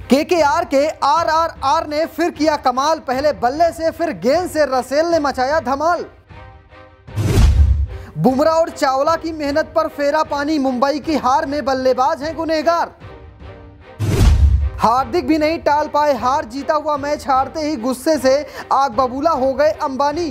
KKR के आरआरआर ने फिर किया कमाल। पहले बल्ले से फिर गेंद से रसेल ने मचाया धमाल। बुमराह और चावला की मेहनत पर फेरा पानी। मुंबई की हार में बल्लेबाज हैं गुनहगार। हार्दिक भी नहीं टाल पाए हार। जीता हुआ मैच हारते ही गुस्से से आग बबूला हो गए अंबानी।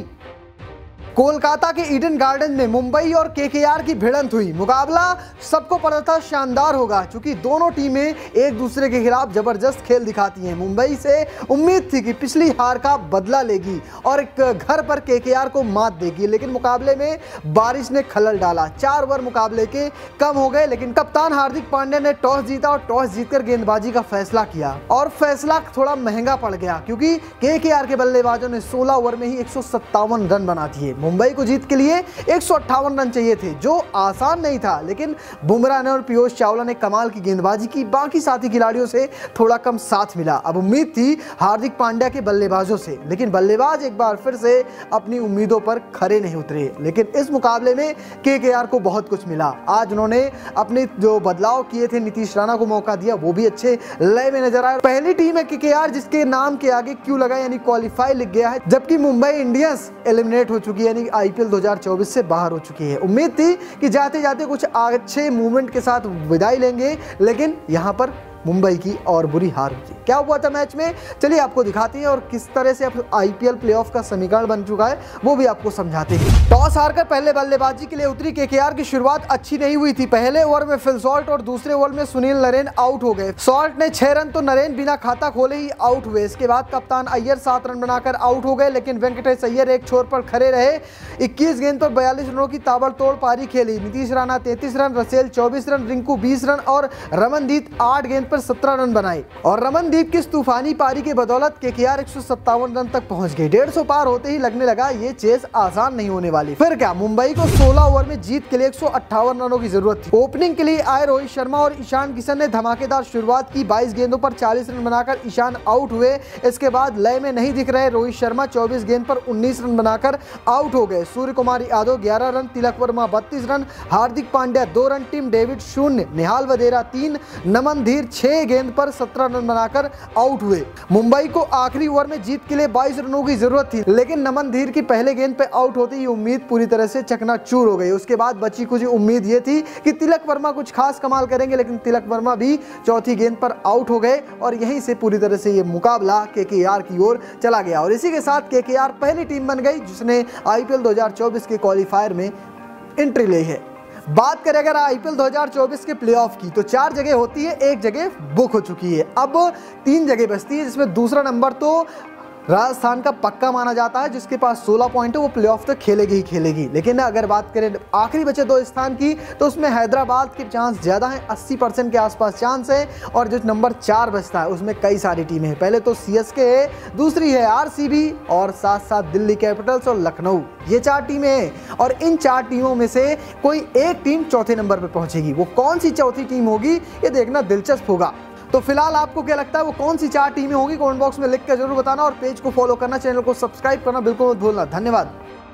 कोलकाता के ईडन गार्डन में मुंबई और केकेआर की भिड़ंत हुई। मुकाबला सबको पता था शानदार होगा, क्योंकि दोनों टीमें एक दूसरे के खिलाफ जबरदस्त खेल दिखाती हैं। मुंबई से उम्मीद थी कि पिछली हार का बदला लेगी और एक घर पर केकेआर को मात देगी, लेकिन मुकाबले में बारिश ने खलल डाला। 4 ओवर मुकाबले के कम हो गए, लेकिन कप्तान हार्दिक पांड्या ने टॉस जीता और टॉस जीतकर गेंदबाजी का फैसला किया। और फैसला थोड़ा महंगा पड़ गया, क्योंकि केकेआर के बल्लेबाजों ने 16 ओवर में ही 157 रन बना दिए। मुंबई को जीत के लिए 158 रन चाहिए थे, जो आसान नहीं था, लेकिन बुमराह ने और पीयूष चावला ने कमाल की गेंदबाजी की। बाकी साथी खिलाड़ियों से थोड़ा कम साथ मिला। अब उम्मीद थी हार्दिक पांड्या के बल्लेबाजों से, लेकिन बल्लेबाज एक बार फिर से अपनी उम्मीदों पर खरे नहीं उतरे। लेकिन इस मुकाबले में केकेआर को बहुत कुछ मिला। आज उन्होंने अपने जो बदलाव किए थे, नीतीश राणा को मौका दिया, वो भी अच्छे लय में नजर आया। पहली टीम है केकेआर जिसके नाम के आगे क्यू लगा, यानी क्वालिफाई लिख गया है, जबकि मुंबई इंडियंस एलिमिनेट हो चुकी है, यानी आईपीएल 2024 से बाहर हो चुकी है। उम्मीद थी कि जाते जाते कुछ अच्छे मूवमेंट के साथ विदाई लेंगे, लेकिन यहां पर मुंबई की और बुरी हार हुई। क्या हुआ था मैच में, चलिए आपको दिखाते हैं, और किस तरह से अब आईपीएल प्लेऑफ का समीकरण बन चुका है वो भी आपको समझाते हैं। टॉस हारकर पहले बल्लेबाजी के लिए उतरी केकेआर की शुरुआत अच्छी नहीं हुई थी। पहले ओवर में फिल सॉल्ट और दूसरे ओवर में सुनील नरेन आउट हो गए। सॉल्ट ने 6 रन तो नरेन बिना खाता खोले ही आउट हुए। इसके बाद कप्तान अय्यर 7 रन बनाकर आउट हो गए, लेकिन वेंकटेश अय्यर एक छोर पर खड़े रहे। 21 गेंद पर 42 रनों की ताबड़तोड़ पारी खेली। Nitish Rana 33 run, Russell 24 run, Rinku 20 run और रमनदीप 8 गेंद पर 17 रन बनाए। और रमनदीप की तूफानी पारी के बदौलत केकेआर 157 रन तक पहुंच गई। 150 पार होते ही लगने लगा ये चेस आसान नहीं होने वाली। फिर क्या, मुंबई को 16 ओवर में जीत के लिए 158 रनों की जरूरत थी। ओपनिंग के लिए आए रोहित शर्मा और ईशान किशन ने धमाकेदार शुरुआत की। 22 गेंदों पर 40 रन बनाकर ईशान आउट हुए। इसके बाद लय में नहीं दिख रहे रोहित शर्मा 24 गेंद पर 19 रन बनाकर आउट हो गए। Surya Kumar Yadav 11 run, Tilak Varma 32 run, Hardik Pandya 2 run, Tim David 0, Nehal Wadhera 3, Naman Dhir 6 गेंद पर 17 रन बनाकर आउट हुए। मुंबई को आखिरी ओवर में जीत के लिए 22 रनों की जरूरत थी, लेकिन नमन धीर की पहले गेंद पे आउट होते ही उम्मीद पूरी तरह से चकनाचूर हो गई। उसके बाद बची कुछ उम्मीद ये थी कि तिलक वर्मा कुछ खास कमाल करेंगे, लेकिन तिलक वर्मा भी चौथी गेंद पर आउट हो गए और यहीं से पूरी तरह से ये मुकाबला केकेआर की ओर चला गया। और इसी के साथ केकेआर पहली टीम बन गई जिसने आईपीएल 2024 के क्वालिफायर में एंट्री ली है। बात करें अगर आईपीएल 2024 के प्लेऑफ की, तो 4 जगह होती है, 1 जगह बुक हो चुकी है। अब 3 जगह बचती है, जिसमें दूसरा नंबर तो राजस्थान का पक्का माना जाता है, जिसके पास 16 पॉइंट है, वो प्लेऑफ तक खेलेगी ही खेलेगी। लेकिन अगर बात करें आखिरी बचे 2 स्थान की, तो उसमें हैदराबाद के चांस ज़्यादा हैं, 80% के आसपास चांस है। और जो नंबर 4 बचता है उसमें कई सारी टीमें हैं। पहले तो सीएसके है, दूसरी है आरसीबी और साथ साथ दिल्ली कैपिटल्स और लखनऊ। ये 4 टीमें हैं और इन 4 टीमों में से कोई एक टीम चौथे नंबर पर पहुंचेगी। वो कौन सी चौथी टीम होगी ये देखना दिलचस्प होगा। तो फिलहाल आपको क्या लगता है वो कौन सी 4 टीमें होंगी, कमेंट बॉक्स में लिख कर जरूर बताना और पेज को फॉलो करना, चैनल को सब्सक्राइब करना बिल्कुल मत भूलना। धन्यवाद।